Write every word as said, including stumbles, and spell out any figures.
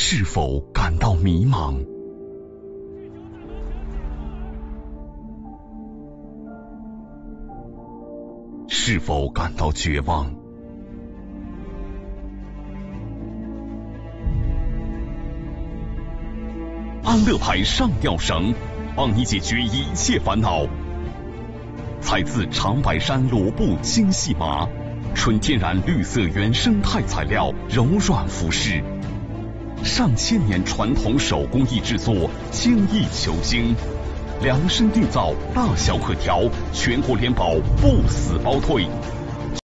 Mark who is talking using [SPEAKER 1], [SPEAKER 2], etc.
[SPEAKER 1] 是否感到迷茫？是否感到绝望？安乐牌上吊绳，帮你解决一切烦恼。采自长白山罗布精细麻，纯天然绿色原生态材料，柔软服饰。上千年传统手工艺制作，精益求精，量身定造，大小可调，全国联保，不死包退。